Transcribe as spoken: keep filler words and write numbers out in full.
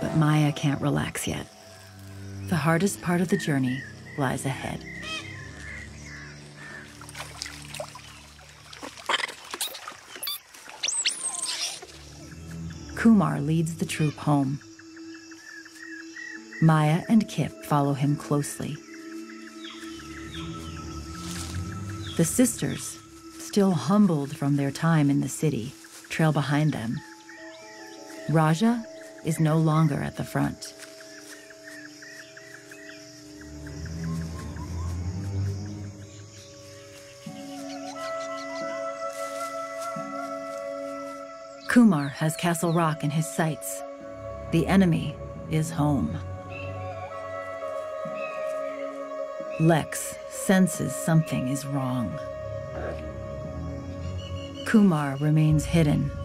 But Maya can't relax yet. The hardest part of the journey lies ahead. Kumar leads the troop home. Maya and Kip follow him closely. The sisters, still humbled from their time in the city, trail behind them. Raja is no longer at the front. Kumar has Castle Rock in his sights. The enemy is home. Lex senses something is wrong. Kumar remains hidden,